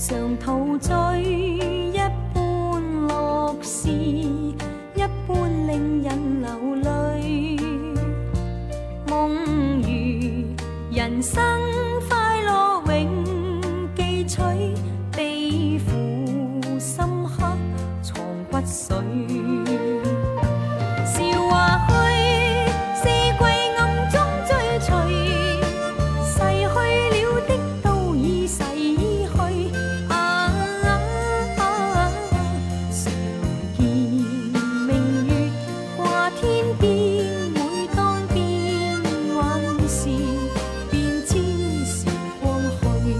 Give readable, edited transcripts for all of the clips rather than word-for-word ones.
常陶醉，一般乐事，一般令人流泪。梦如人生快乐永记取，悲苦深刻藏骨髓。笑话去，四季暗中追随，逝去了的都已逝去。常见明月挂天边，每当变幻时，便知时光去。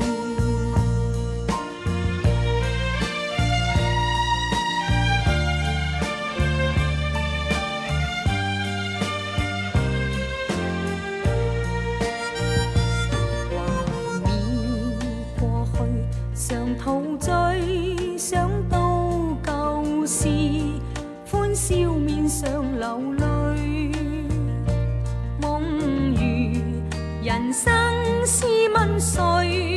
常陶醉，想到旧事，欢笑面上流泪。梦如人生，试问谁？